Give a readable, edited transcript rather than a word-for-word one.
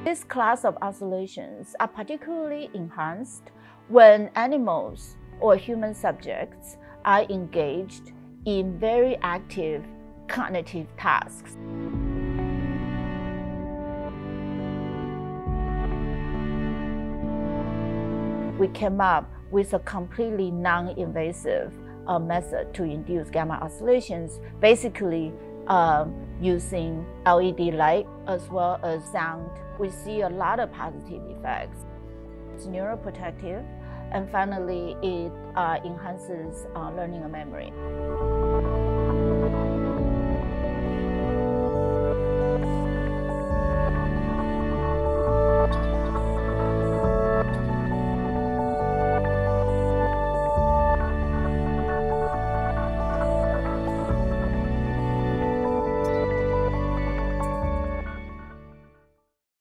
This class of oscillations are particularly enhanced when animals or human subjects are engaged in very active cognitive tasks. We came up with a completely non-invasive method to induce gamma oscillations, basically using LED light as well as sound. We see a lot of positive effects. It's neuroprotective, and finally, it enhances learning and memory.